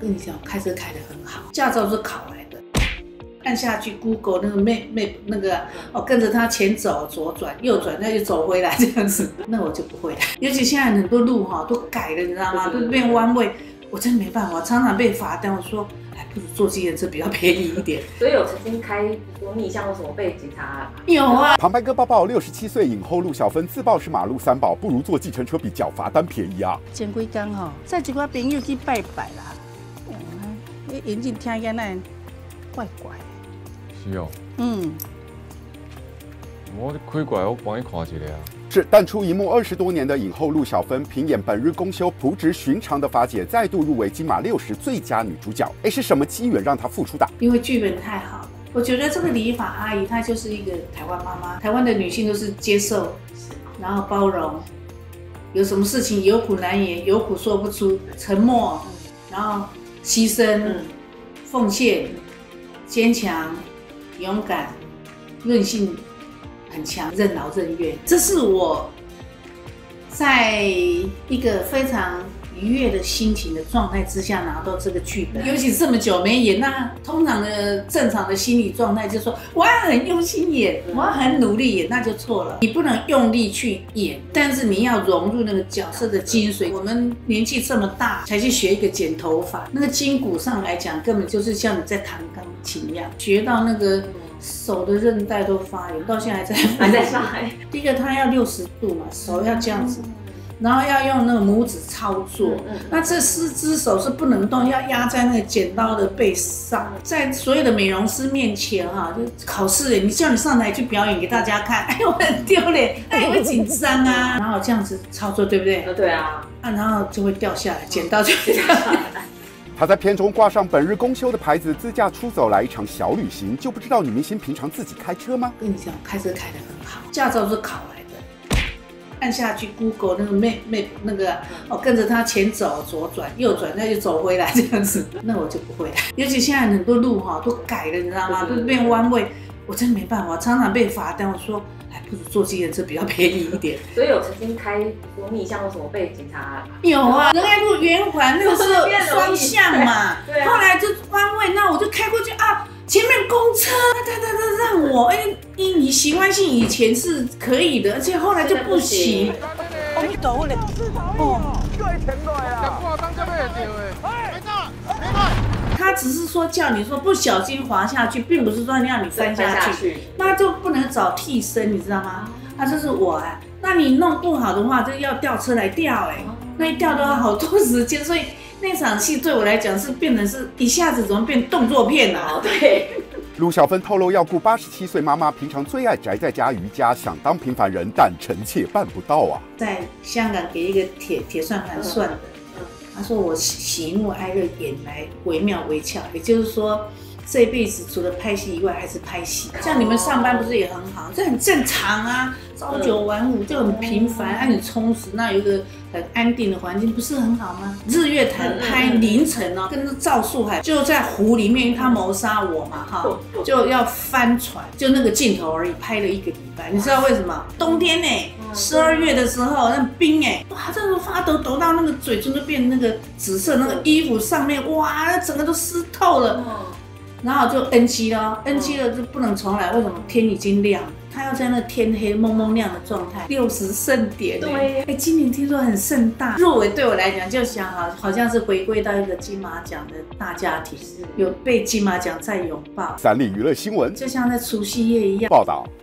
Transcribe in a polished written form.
跟你讲，开车开得很好，驾照是考来的。按下去 Google 那个 map 那个跟着它前走左转右转再就走回来这样子，那我就不会了。尤其现在很多路都改了，你知道吗？都变弯位，我真没办法，常常被罚单。我说，不如坐计程车比较便宜一点。 所以有曾经开说逆向或什么被警察？ 有啊。 旁白哥报报，67岁影后陆小芬自曝是马路三宝，不如坐计程车比缴罚单便宜啊。 前几天载一寡朋友去拜拜啦，眼睛听起来怪怪。 是哦。我开过来，我帮你看一下啊。 是淡出荧幕20多年的影后陆小芬，凭演本日公休朴质寻常的法姐，再度入围金马60最佳女主角。是什么机缘让她复出的？ 因为剧本太好了。我觉得这个理发阿姨她就是一个台湾妈妈，台湾的女性都是接受，然后包容，有什么事情有苦难言，有苦说不出，沉默，然后牺牲，奉献，坚强，勇敢，韧性很强，任劳任怨。这是我在一个非常愉悦的心情的状态之下拿到这个剧本，尤其这么久没演，那通常的正常的心理状态就是说，我要很用心演，我要很努力演，那就错了。你不能用力去演，但是你要融入那个角色的精髓。我们年纪这么大才去学一个剪头发，那个筋骨上来讲，根本就是像你在弹钢琴一样，学到那个手的韧带都发炎，到现在还在发炎。第一个，它要60度嘛，手要这样子。然后要用那个拇指操作，那这4只手是不能动，要压在那个剪刀的背上。在所有的美容师面前就考试你叫你上台去表演给大家看，我很丢脸，也会紧张啊。然后这样子操作，对不对？ 对啊。 然后就会掉下来，剪刀就会掉下来。 她在片中挂上本日公休的牌子，自驾出走来一场小旅行，就不知道女明星平常自己开车吗？ 跟你讲，开车开得很好，驾照是考来的。按下去 Google 那个 map 那个跟着它前走左转右转再就走回来这样子，那我就不会了。尤其现在很多路都改了，你知道吗？都变弯位，我真没办法，常常被罚单。我说，不如坐计程车比较便宜一点。 所以有曾经开说逆向或什么被警察？ 有啊，仁爱路圆环那个是双向嘛，后来就弯位，那我就开过去啊。前面公车，他让我，你习惯性以前是可以的，而且后来就不行。 我们倒嘞， 他只是说叫你说不小心滑下去，并不是说让你翻下去，那就不能找替身，你知道吗？这是我那你弄不好的话，就要调车来调那一调都要好多时间，所以。那场戏对我来讲是变成是一下子怎么变动作片对。 陆小芬透露，要顾87岁妈妈，平常最爱宅在家瑜伽，想当平凡人，但臣妾办不到啊。 在香港给一个铁算盘算的，他说我喜怒哀乐演来惟妙惟肖，也就是说这辈子除了拍戏以外还是拍戏。像你们上班不是也很好，这很正常啊，朝9晚5就很平凡，很充实，那有一个很安定的环境，不是很好吗？日月潭拍凌晨跟着赵树海就在湖里面，他谋杀我嘛就要翻船，就那个镜头而已，拍了1个礼拜。你知道为什么？冬天12月的时候那冰哇，这个发抖到那个嘴唇都变那个紫色，那个衣服上面哇，整个都湿透了。然后就 NG 了，NG 了就不能重来。为什么？天已经亮了，他要在那天黑蒙蒙亮的状态，60盛典。对，今年听说很盛大，入围对我来讲就想好像是回归到一个金马奖的大家庭，有被金马奖再拥抱。 3立娱乐新闻， 就像在除夕夜一样报道。